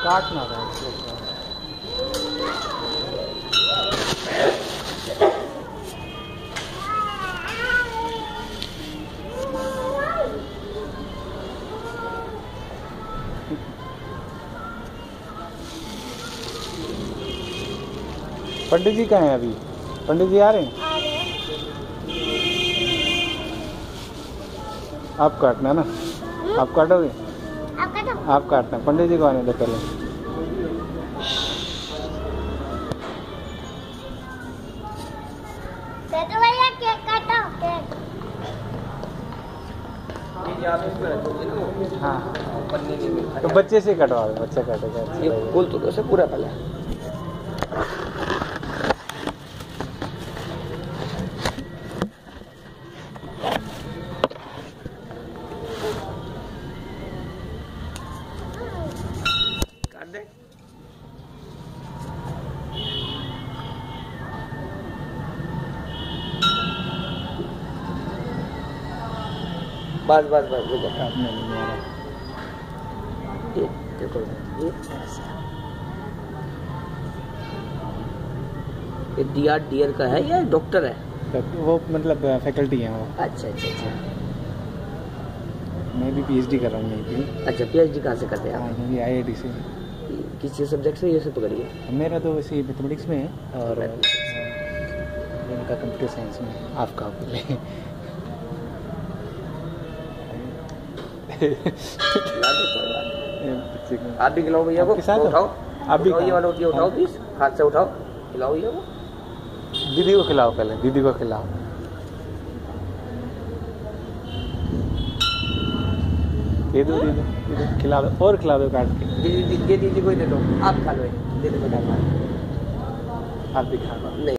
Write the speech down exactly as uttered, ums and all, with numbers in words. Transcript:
काटना था। पंडित जी कहाँ हैं अभी? पंडित जी आ रहे हैं? आ रहे हैं। आप काटना ना, आप काटोगे? आप काटो। आप काटना, पंडित जी को आने दो पहले। तो भैया केक काटो, केक। हाँ, तो बच्चे से कटवा दो, बच्चा काटेगा। ये बोल तो ऐसे पूरा पहले काट दे। बस बस बस रुको। काटने नहीं आ रहा। ये देखो ये ये दिया डियर का है या डॉक्टर है? वो मतलब फैकल्टी है वो। अच्छा अच्छा अच्छा मैं भी पीएचडी कर रहा हूँ यहीं पे। अच्छा पीएचडी कहाँ से करते हैं हाँ, आप? यहीं आईआईटी से। किस चीज़ सब्जेक्ट से ये से पकड़िए? मेरा तो वैसे मैथमेटिक्स में है और इनका कंप्यूटर साइंस में। आपका बोले आप भी खिलाओ भैया को। आपके साथ हो? उठाओ आप भी उठाओ, ये वाला ये उठाओ हाँ। प्लीज, हाथ से उठाओ, खिलाओ ये को। दीदी को खिलाओ पहले, दीदी को खिलाओ। दे दो, दे दो, दे दो, खिला दो और खिला दो काट के। दीदी दीदी दीदी को ही दे दो, आप खा लो, दे दो बेटा। आप भी खा लो। नहीं।